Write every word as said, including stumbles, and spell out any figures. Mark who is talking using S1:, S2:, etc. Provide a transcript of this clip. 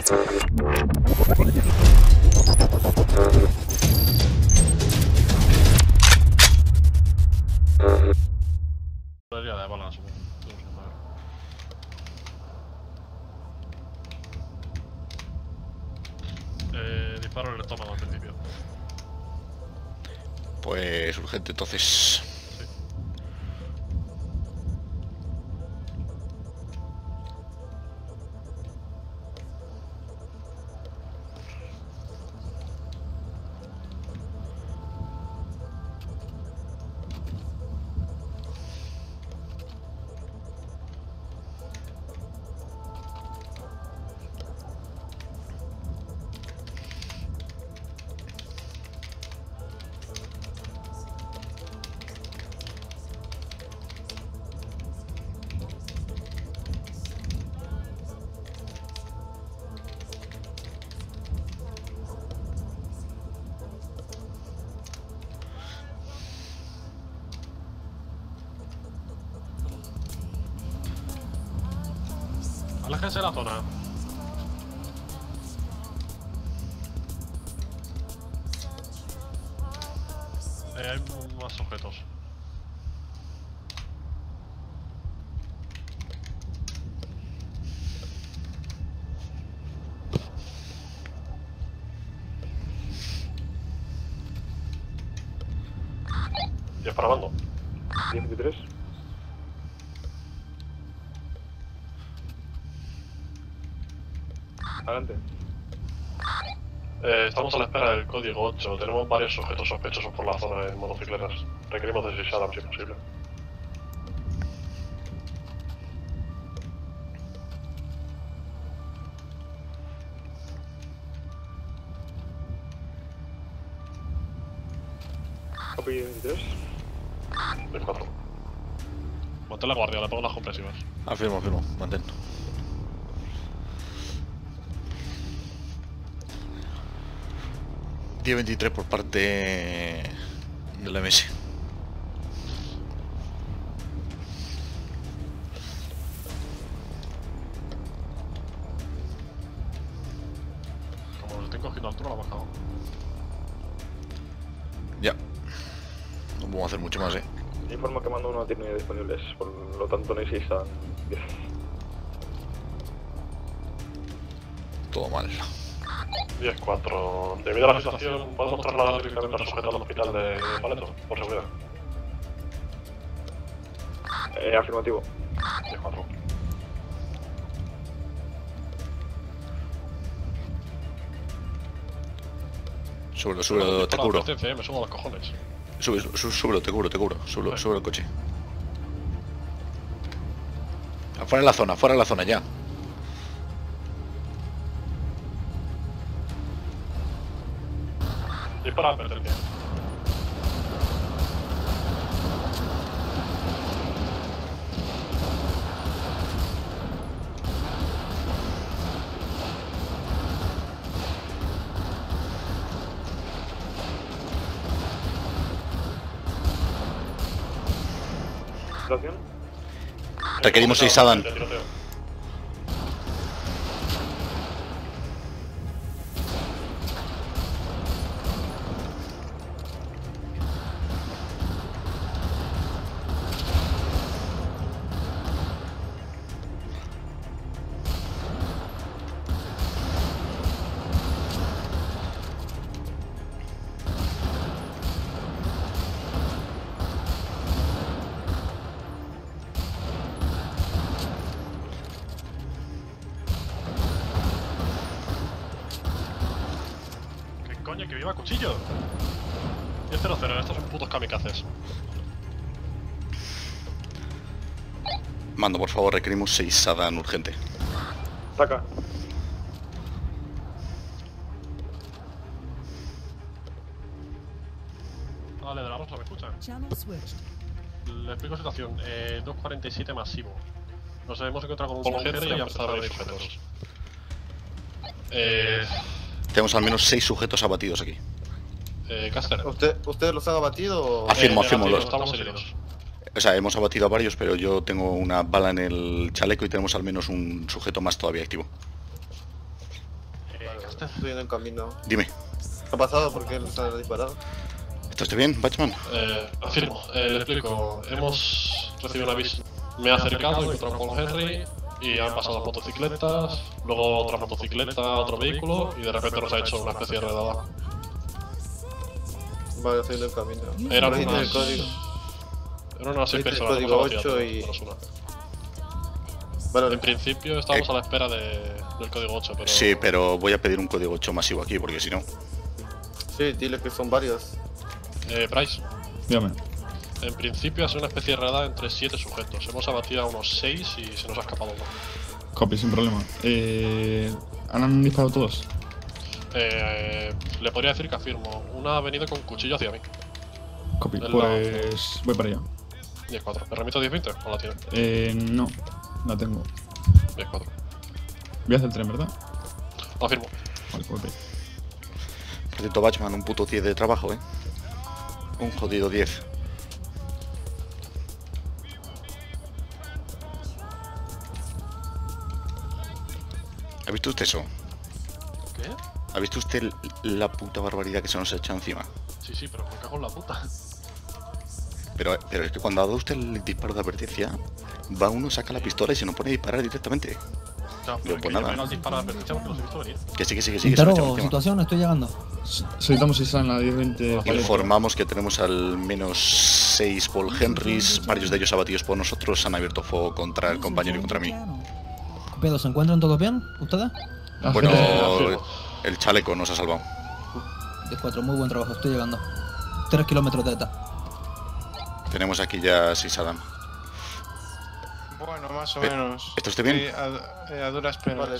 S1: de balas, supongo. Eh, disparo en el estómago al principio.
S2: Pues urgente, entonces.
S1: Sí. Aléjense de la zona. Eh, hay más objetos. ¿Ya para bando?
S3: diez veintitrés. Adelante.
S1: Eh, estamos a la espera del código ocho. Tenemos varios sujetos sospechosos por la zona en motocicletas. Requerimos de seis Adams si posible.
S3: Copy veintitrés.
S1: diez cuatro. Mantén la guardia, le pongo las compresivas.
S2: Afirmo, afirmo, mantén. diez veintitrés por parte de la M S.
S1: Como nos estén cogiendo altura, lo ha bajado.
S2: Ya. No podemos hacer mucho más, eh.
S3: Informo que mando uno tiene disponibles, por lo tanto necesitan diez.
S2: Todo mal.
S1: diez cuatro. Debido a la situación, podemos trasladar directamente al sujeto al hospital de Paleto, por seguridad.
S3: Eh, afirmativo.
S1: diez cuatro.
S2: Súbelo, súbelo, te cubro.
S1: Me subo a los cojones.
S2: Sube, sube, súbelo, te cubro, te cubro. Súbelo, súbelo el coche. Afuera de la zona, fuera de la zona ya.
S1: Dispara, advertencia.
S3: ¿Situación?
S2: Requerimos seis Adam.
S1: Coño, que viva cuchillo. diez cero cero, estos son putos kamikazes.
S2: Mando, por favor, requerimos seis Adam urgente.
S3: Saca.
S1: Vale, de la rosa, ¿me escuchan?
S4: Channel switched.
S1: Le explico la situación. Eh, dos cuarenta y siete masivo. Nos hemos encontrado con un mujer y ha empezado a ver sujetos. Eh...
S2: Tenemos al menos seis sujetos abatidos aquí.
S1: Eh, Caster.
S5: ¿Usted, ¿Usted los ha abatido o...?
S2: Afirmo,
S1: Eh,
S2: afirmo.
S1: negativo,
S2: Los,
S1: estamos heridos.
S2: o sea, hemos abatido a varios, pero yo tengo una bala en el chaleco y tenemos al menos un sujeto más todavía activo.
S5: Estoy en el camino.
S2: Dime,
S5: ¿Qué ha pasado? ¿Por qué nos han disparado?
S2: ¿está usted bien, Batchman?
S1: Eh, afirmo, eh, le explico. Hemos recibido un aviso. Me he acercado, he encontrado con Henry y han pasado motocicletas, luego otra motocicleta, otro vehículo y de repente nos ha hecho una especie de redada.
S5: Vale, estoy en el camino.
S1: Eran
S5: Ahora dice
S1: unas,
S5: el código.
S1: eran unas seis
S5: Dice el
S1: personas.
S5: código
S1: hemos abatido
S5: ocho
S1: a
S5: y-
S1: todos, menos una.
S5: Vale,
S1: En principio estábamos
S2: Eh.
S1: a la espera de, del código ocho, pero...
S2: Sí, pero voy a pedir un código ocho masivo aquí, porque si no...
S5: sí, dile que son varios.
S1: Eh, Bryce,
S4: Dígame.
S1: en principio ha sido una especie de redada entre siete sujetos. Hemos abatido a unos seis y se nos ha escapado uno.
S4: Copy, sin problema. Eh, ¿Han disparado todos?
S1: Eh, le podría decir que afirmo. Una ha venido con cuchillo hacia mí.
S4: Copy,
S1: El
S4: pues voy para allá.
S1: diez cuatro. ¿Me remito a diez veinte? ¿O la tiene?
S4: Eh, no, la tengo.
S1: diez cuatro.
S4: Voy hacia el tren, ¿verdad?
S1: Afirmo.
S4: Vale, pues voy.
S2: Por cierto, Batchman, un puto diez de trabajo, ¿eh? Un jodido diez. ¿Ha visto usted eso?
S1: ¿Qué?
S2: ¿Ha visto usted l- la puta barbaridad que se nos ha echado encima?
S1: Sí, sí, pero me cago en la puta.
S2: Pero, pero es que cuando ha dado usted el disparo de advertencia, va uno, saca la pistola y se nos pone a disparar directamente.
S1: Claro,
S2: Pero
S1: pero es
S2: pues
S1: que yo
S2: nada.
S1: me al disparar de advertencia porque los he visto venir.
S2: Que sí, que sí, que sí, que se nos ha echado
S6: Quintaro,
S2: encima.
S6: situación, estoy llegando.
S4: Solicitamos si salen a la diez veinte.
S2: Informamos que tenemos al menos seis Paul Henrys, varios de ellos abatidos por nosotros, han abierto fuego contra el compañero y contra mí.
S6: Copiado, ¿se encuentran todos bien? ¿Ustedes?
S2: Bueno,
S1: afirmo.
S2: el chaleco nos ha salvado.
S6: diez cuatro, muy buen trabajo, estoy llegando. Tres kilómetros de ETA.
S2: Tenemos aquí ya seis Adam.
S7: Bueno, más o
S2: Eh,
S7: menos.
S2: ¿está usted bien?
S7: Sí, a, eh, a duras penas.
S5: Vale,